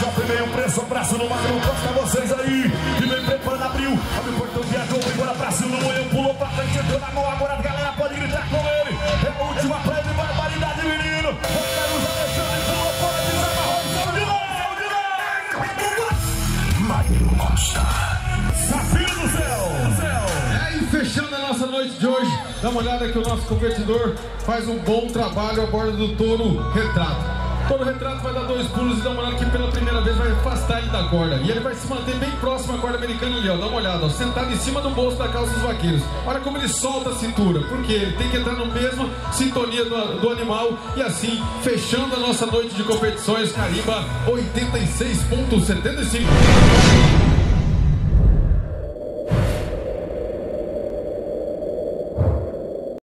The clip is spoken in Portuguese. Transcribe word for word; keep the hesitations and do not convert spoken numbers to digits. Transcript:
shopping, meio preço, abraço no Magno Costa, vocês aí, que vem preparando, abriu, abre o portão, viajou, pegou pra cima, no moeu, pulou pra frente, entrou na mão, agora a galera pode gritar com ele, é a última praia de barbaridade, menino, o Carlos Alexandre pulou fora, desamarrou, de novo, Magno Costa, Safio do céu, do céu. É, e fechando a nossa noite de hoje, dá uma olhada que o nosso competidor faz um bom trabalho a bordo do touro retrato. Todo retrato vai dar dois pulos e dá uma olhada que pela primeira vez vai afastar ele da corda. E ele vai se manter bem próximo à corda americana ali, ó. Dá uma olhada, ó, sentado em cima do bolso da calça dos vaqueiros. Olha como ele solta a cintura, porque ele tem que entrar na mesma sintonia do, do animal. E assim, fechando a nossa noite de competições, carimba oitenta e seis ponto setenta e cinco.